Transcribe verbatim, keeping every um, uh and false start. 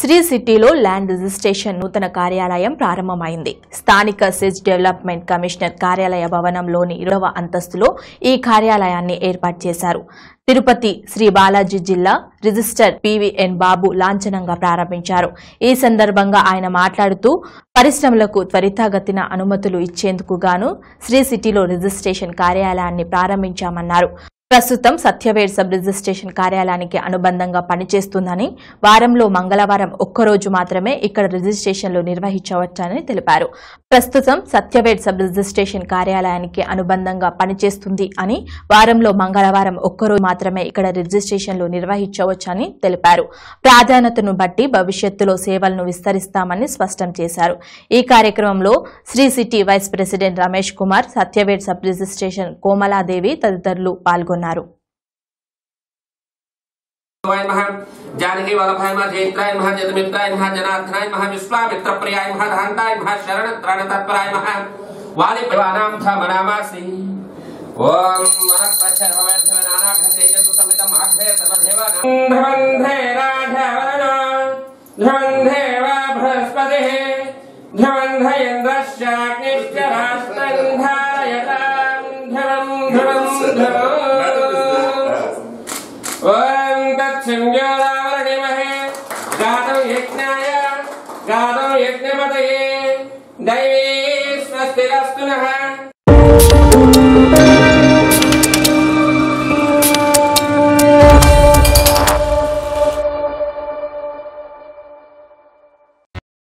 శ్రీ సిటీలో land registration నూతన కార్యాలయం ప్రారంభమైంది. స్థానిక సెజ్ డెవలప్మెంట్ కమిషనర్ కార్యాలయ భవనంలోని ఇరవవ అంతస్తులో ఈ కార్యాలయాన్ని ఏర్పాటు చేశారు. తిరుపతి శ్రీ బాలాజీ జిల్లా రిజిస్టర్ పివిఎన్ బాబు లాంఛనంగా ప్రారంభించారు. ఈ సందర్భంగా ఆయన మాట్లాడుతూ పరిశ్రమలకు త్వరితగతిన అనుమతులు ఇచ్చేందుకు గాను శ్రీ సిటీలో రిజిస్ట్రేషన్ కార్యాలయాన్ని ప్రారంభించామన్నారు. ప్రస్తుతం సత్యవేడ్ సబ్ రిజిస్ట్రేషన్ కార్యాలయానికి అనుబంధంగా పనిచేస్తుందని, వారంలో మంగళవారం ఒక్కరోజు మాత్రమే ఇక్కడ రిజిస్ట్రేషన్లు నిర్వహించవచ్చని తెలిపారు. ప్రస్తుతం సత్యవేడ్ సబ్ రిజిస్ట్రేషన్ కార్యాలయానికి అనుబంధంగా పనిచేస్తుంది అని, వారంలో మంగళవారం ఒక్కరోజు మాత్రమే ఇక్కడ రిజిస్ట్రేషన్లు నిర్వహించవచ్చని తెలిపారు. ప్రాధాన్యతను బట్టి భవిష్యత్తులో సేవలను విస్తరిస్తామని స్పష్టం చేశారు. ఈ కార్యక్రమంలో Sri city vice president Ramesh Kumar, Satyavedu sub registration Komaladevi తదితరులు పాల్గొన్నారు. जानकी वल्लभाय महा जयत्राय महा जगमित्राय महा जनार्दनाय महा विश्वामित्र प्रियाय महा धान्ताय महा शरण त्राण तत्पराय महा वाली परिवाराम था मनामासि ओम मनस्पच्छर्वमेभ्यो नानाघन्तेज सुसमितं माघे सर्वदेवानां ध्रुवन्धे राघवनो ध्रुवन्धेव बृहस्पतिः ध्रुवन्ध इन्द्रश्चाग्निश्च राष्ट्रं धारयतां ध्रुवं ध्रुवं ध्रुवम् ओम तत्संज्ञावरणिमहे गातौ यज्ञाय गातौ यज्ञपतये दैवी स्वस्तिरस्तु नः।